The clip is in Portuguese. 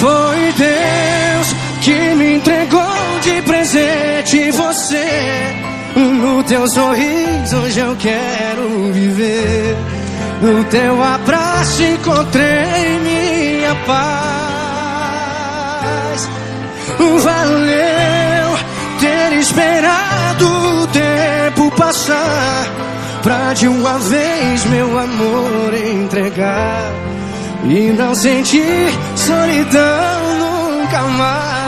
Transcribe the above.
Foi Deus que me entregou de presente você. No teu sorriso hoje eu quero viver. No teu abraço encontrei minha paz. Valeu ter esperado o tempo passar, pra de uma vez meu amor entregar e não sentir solidão nunca mais.